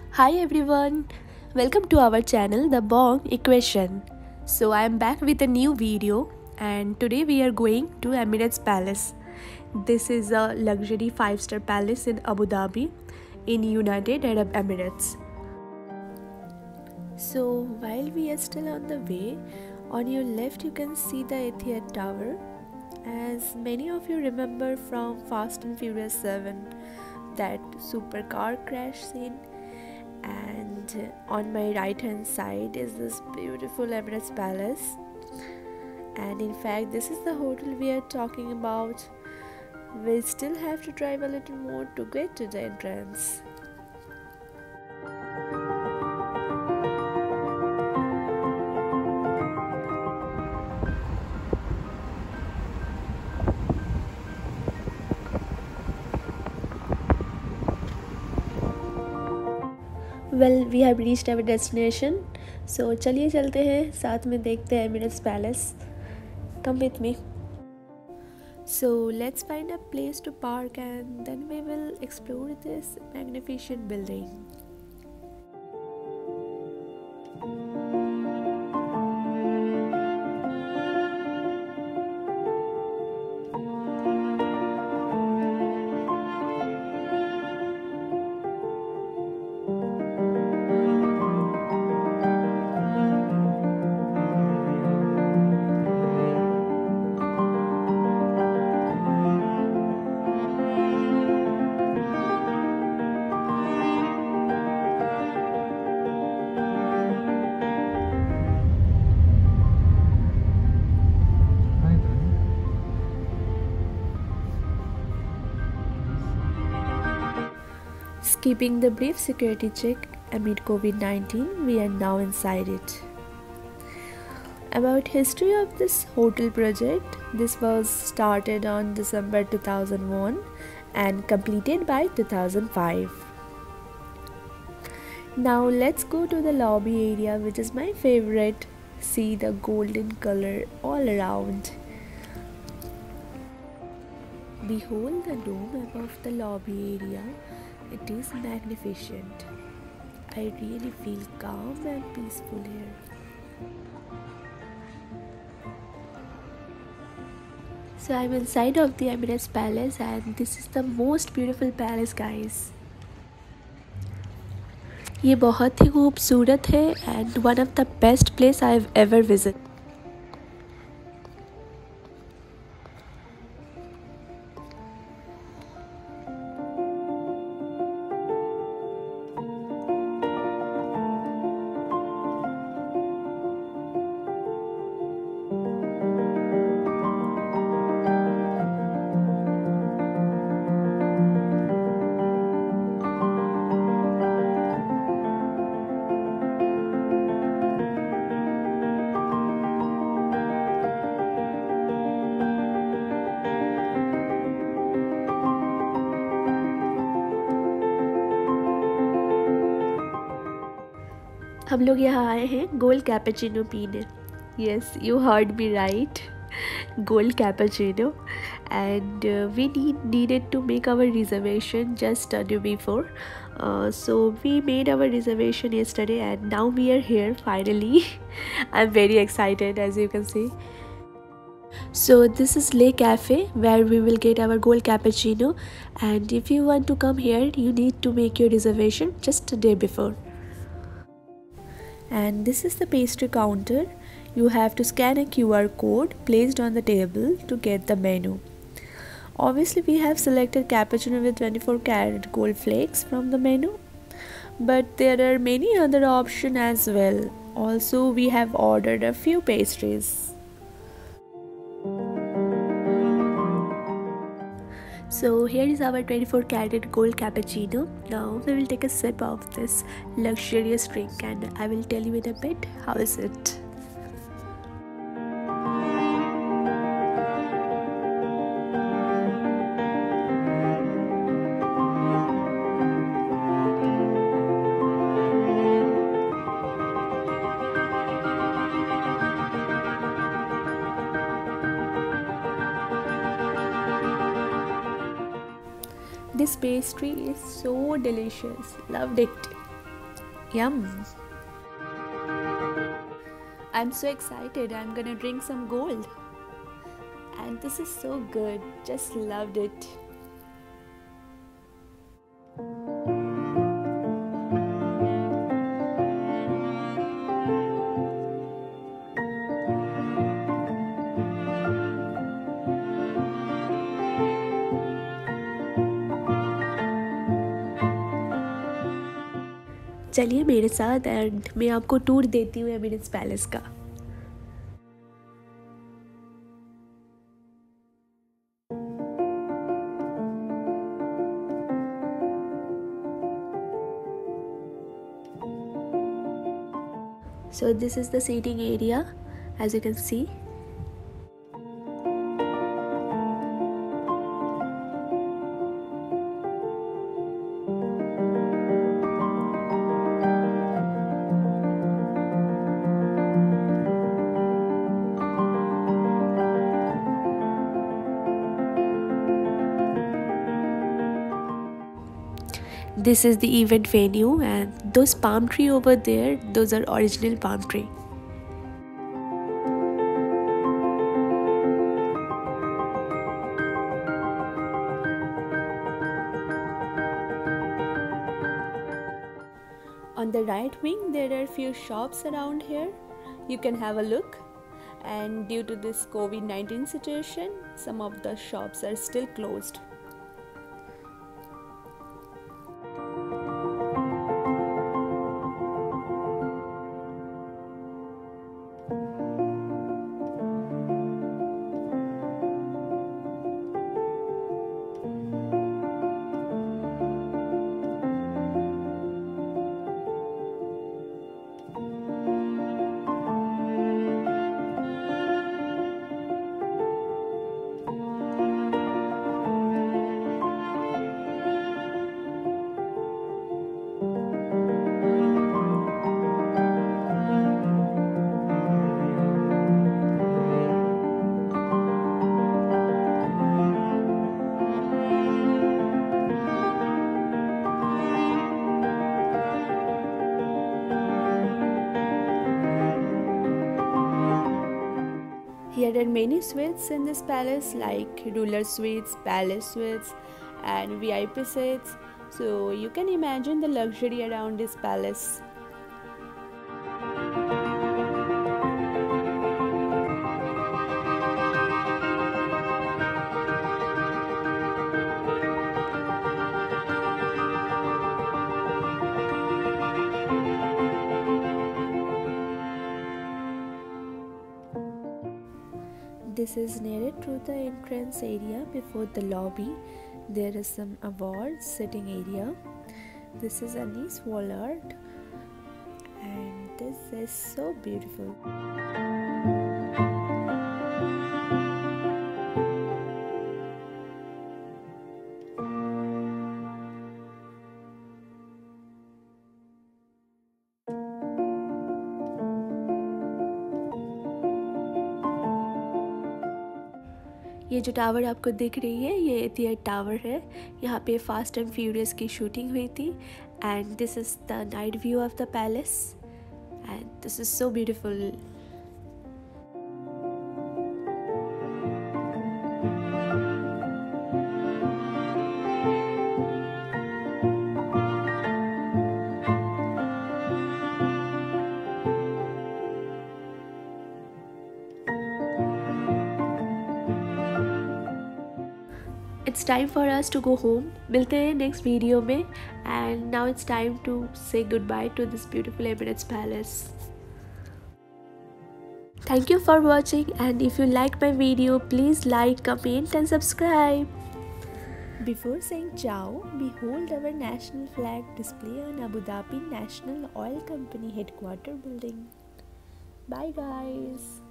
Hi everyone, welcome to our channel The Bong Equation. So I am back with a new video and today we are going to Emirates Palace. This is a luxury 5-star palace in Abu Dhabi in United Arab Emirates. So while we are still on the way, on your left you can see the Etihad Tower. As many of you remember from Fast and Furious 7, that supercar crash scene, and on my right hand side is this beautiful Emirates Palace, and in fact this is the hotel we are talking about. We still have to drive a little more to get to the entrance. Well, we have reached our destination. So चलिए चलते हैं, साथ में देखते हैं Emirates Palace. Come with me. So let's find a place to park and then we will explore this magnificent building. Skipping the brief security check amid COVID-19, we are now inside it. About history of this hotel project, this was started on December 2001 and completed by 2005. Now let's go to the lobby area, which is my favorite. See the golden color all around. Behold the dome above the lobby area. It is magnificent. I really feel calm and peaceful here. So I'm inside of the Emirates Palace and this is the most beautiful palace, guys. ये बहुत ही खूबसूरत है and one of the best place I've ever visited. हम लोग यहाँ आए हैं gold cappuccino पीने. Yes, you heard me right. Gold cappuccino, and we needed to make our reservation just a day before. So we made our reservation yesterday and now we are here finally. I'm very excited, as you can see. So this is Le Cafe where we will get our gold cappuccino, and if you want to come here you need to make your reservation just a day before. And this is the pastry counter. You have to scan a QR code placed on the table to get the menu. Obviously we have selected cappuccino with 24 karat gold flakes from the menu, but there are many other options as well. Also we have ordered a few pastries. So here is our 24 karat gold cappuccino. Now we will take a sip of this luxurious drink and I will tell you in a bit how is it. This pastry is so delicious. Loved it. Yum. I'm so excited. I'm gonna drink some gold. And this is so good. Just loved it. चलिए मेरे साथ and मैं आपको tour देती हूँ Emirates Palace का. So this is the seating area, as you can see. This is the event venue, and those palm tree over there, those are original palm tree. On the right wing there are few shops around here. You can have a look, and due to this COVID-19 situation, some of the shops are still closed. Here are many suites in this palace, like ruler suites, palace suites, and VIP suites. So you can imagine the luxury around this palace. This is nearer to the entrance area before the lobby. There is some awards sitting area. This is Anis wall art, and this is so beautiful. ये जो tower आपको दिख रही है, ये एथियड tower है. यहाँ पे फास्ट एंड फ्यूरियस की शूटिंग हुई थी. And this is the night view of the palace, and this is so beautiful. It's time for us to go home. मिलते हैं next video में. And now it's time to say goodbye to this beautiful Emirates Palace. Thank you for watching, and if you like my video, please like, comment and subscribe. Before saying ciao, behold our national flag display on Abu Dhabi National Oil Company headquarter building. Bye guys.